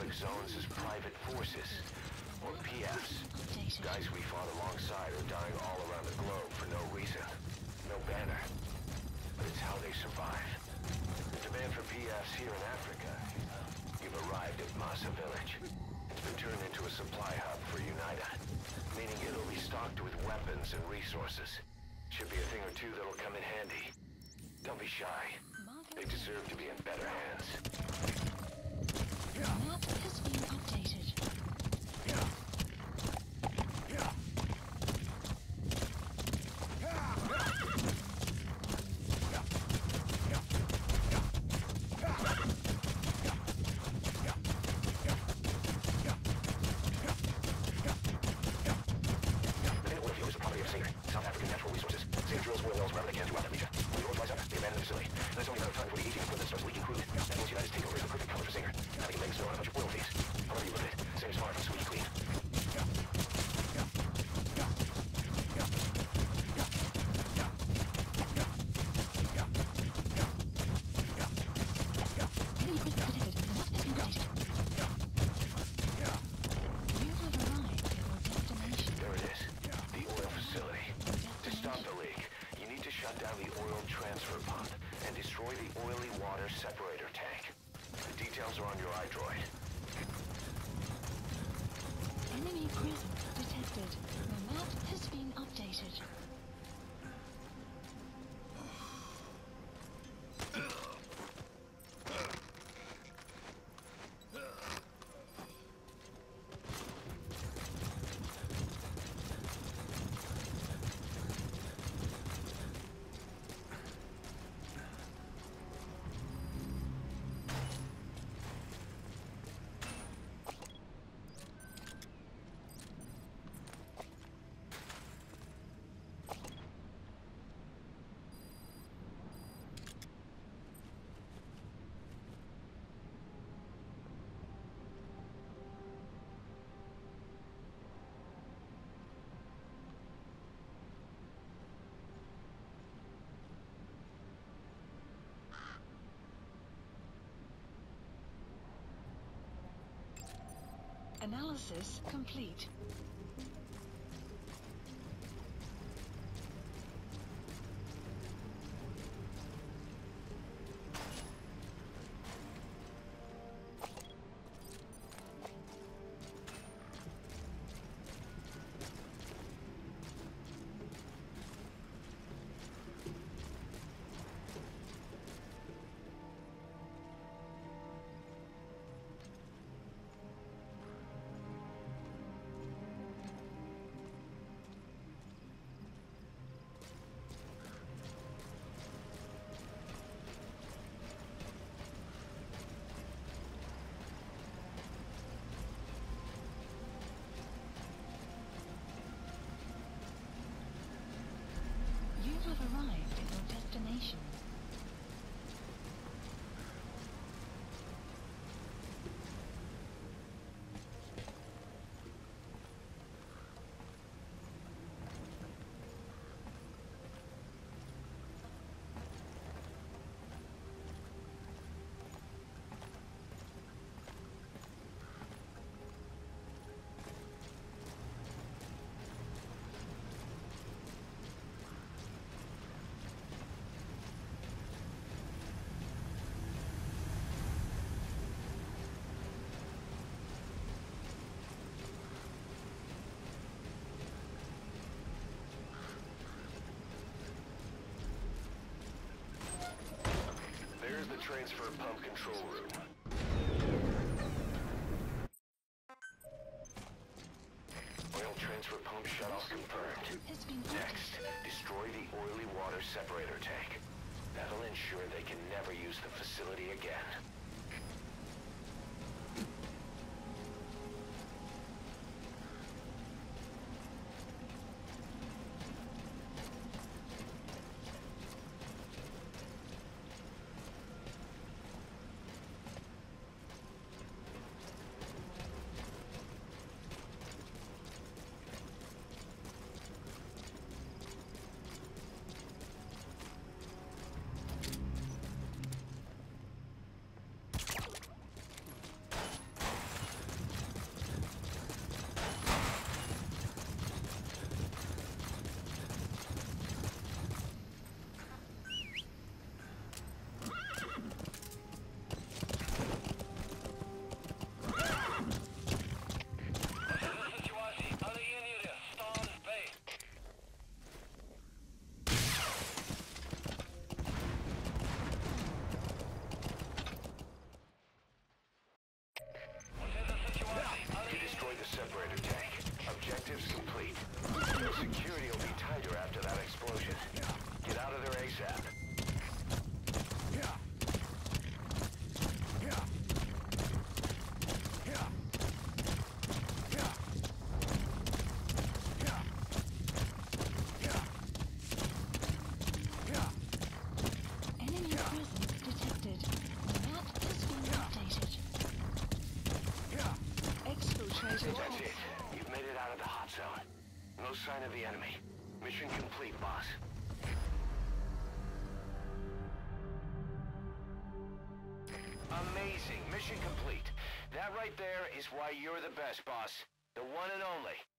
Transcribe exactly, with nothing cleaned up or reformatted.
Conflict Zones as Private Forces, or P Fs. Guys we fought alongside are dying all around the globe for no reason. No banner. But it's how they survive. The demand for P Fs here in Africa. You've arrived at Massa Village. It's been turned into a supply hub for UNITA, meaning it'll be stocked with weapons and resources. Should be a thing or two that'll come in handy. Don't be shy. They deserve to be in better hands. The map has been updated. Enemy presence detected. The map has been updated. Analysis complete. You have arrived at your destination. There's the transfer pump control room. Oil transfer pump shutoff confirmed. Next, destroy the oily water separator tank. That'll ensure they can never use the facility again. Objectives complete. Security will be tighter after that explosion. Get out of there ASAP. Enemy presence detected. The map has been updated. Exfiltrated. That's it. You've made it out of the hot zone. No sign of the enemy. Mission complete, boss. Amazing. Mission complete. That right there is why you're the best, boss. The one and only.